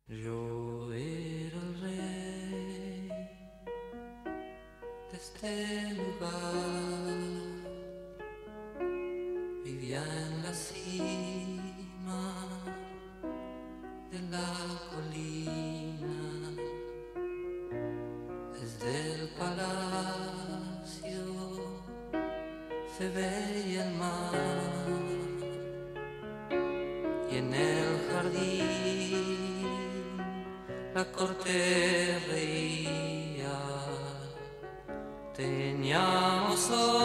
Yo era el rey de este lugar, vivía en la cima de la colina, desde el palacio se veía el mar y en el jardín la corte reía. Teníamos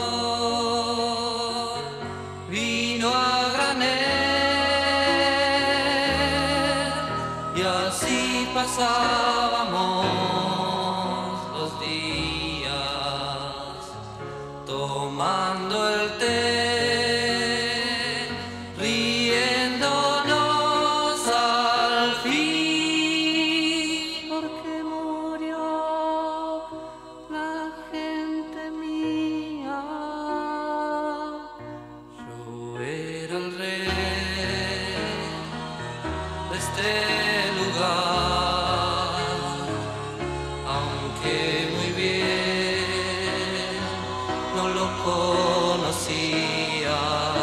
sol, vino a granel y así pasábamos los días tomando el té. Este lugar, aunque muy bien no lo conocía,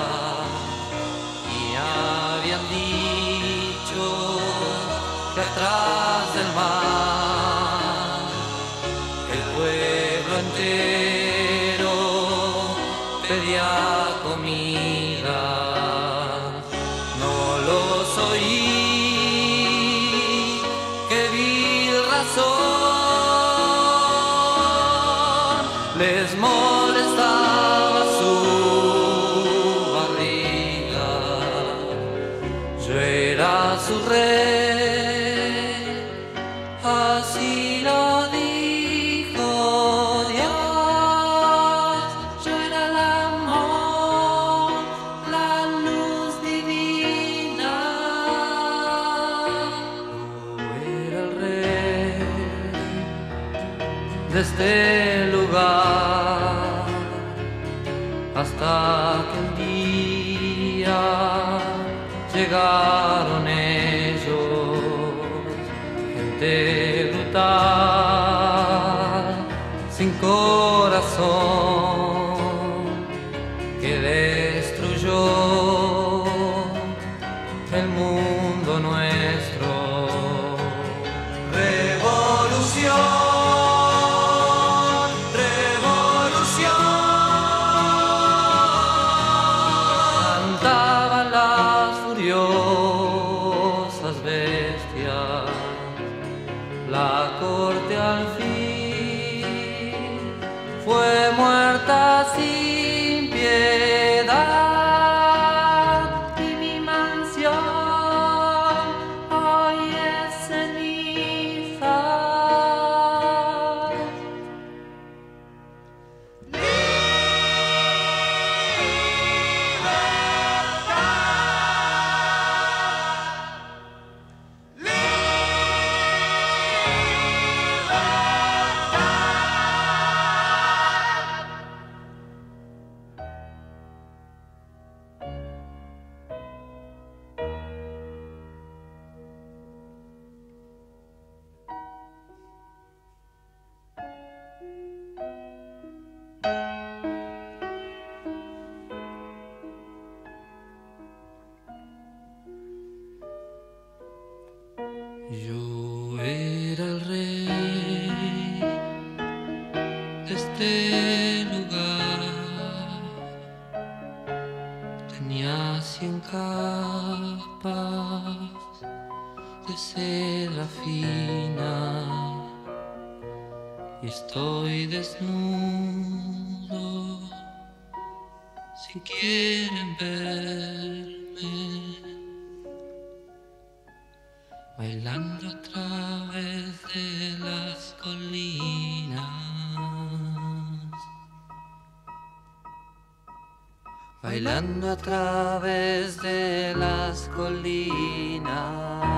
y habían dicho que atrás del mar el pueblo entero pedía comida. No los oí, les molestaba su barriga. Yo era su rey, así lo dijo Dios. Yo era el amor, la luz divina. Yo era el rey de este lugar, hasta que un día llegaron ellos, gente brutal, sin corazón, que destruyó el mundo nuestro. Revolución. Bestias, la corte al fin fue muerta sin piedad, y mi mansión hoy es ceniza. Yo era el rey de este lugar, tenía 100 capas de seda fina y estoy desnudo. Si quieren verme bailando a través de las colinas, bailando a través de las colinas.